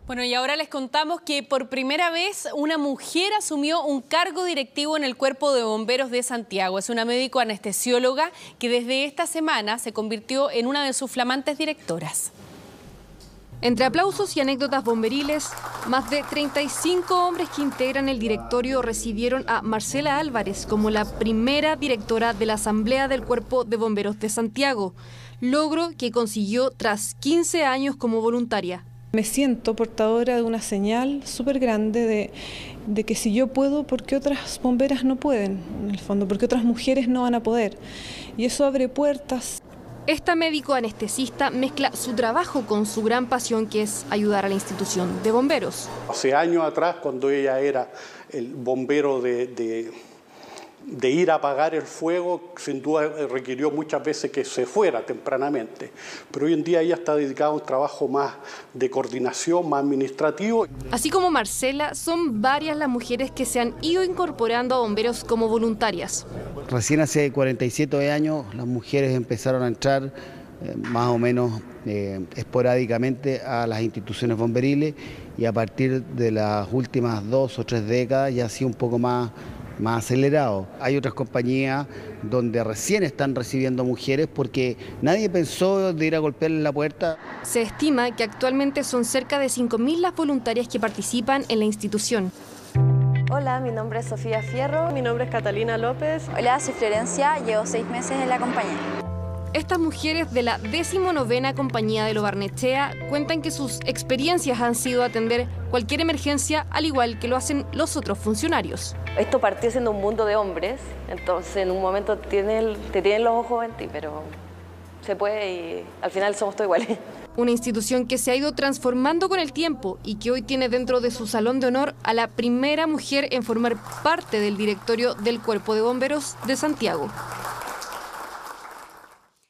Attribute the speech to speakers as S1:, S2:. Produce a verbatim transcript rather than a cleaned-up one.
S1: Bueno, y ahora les contamos que por primera vez una mujer asumió un cargo directivo en el Cuerpo de Bomberos de Santiago. Es una médico anestesióloga que desde esta semana se convirtió en una de sus flamantes directoras.
S2: Entre aplausos y anécdotas bomberiles, más de treinta y cinco hombres que integran el directorio recibieron a Marcela Álvarez como la primera directora de la Asamblea del Cuerpo de Bomberos de Santiago, logro que consiguió tras quince años como voluntaria.
S3: Me siento portadora de una señal súper grande de, de que si yo puedo, ¿por qué otras bomberas no pueden? En el fondo, ¿por qué otras mujeres no van a poder? Y eso abre puertas.
S2: Esta médico anestesista mezcla su trabajo con su gran pasión, que es ayudar a la institución de bomberos.
S4: Hace años atrás, cuando ella era el bombero de, de, de ir a apagar el fuego, sin duda requirió muchas veces que se fuera tempranamente. Pero hoy en día ella está dedicada a un trabajo más de coordinación, más administrativo.
S2: Así como Marcela, son varias las mujeres que se han ido incorporando a bomberos como voluntarias.
S5: Recién hace cuarenta y siete años las mujeres empezaron a entrar eh, más o menos eh, esporádicamente a las instituciones bomberiles, y a partir de las últimas dos o tres décadas ya ha sido un poco más, más acelerado. Hay otras compañías donde recién están recibiendo mujeres porque nadie pensó de ir a golpearles la puerta.
S2: Se estima que actualmente son cerca de cinco mil las voluntarias que participan en la institución.
S6: Hola, mi nombre es Sofía Fierro.
S7: Mi nombre es Catalina López.
S8: Hola, soy Florencia, llevo seis meses en la compañía.
S2: Estas mujeres de la decimonovena compañía de Lo Barnechea cuentan que sus experiencias han sido atender cualquier emergencia, al igual que lo hacen los otros funcionarios.
S6: Esto partió siendo un mundo de hombres, entonces en un momento tiene, te tienen los ojos en ti, pero se puede y al final somos todos iguales.
S2: Una institución que se ha ido transformando con el tiempo y que hoy tiene dentro de su salón de honor a la primera mujer en formar parte del directorio del Cuerpo de Bomberos de Santiago.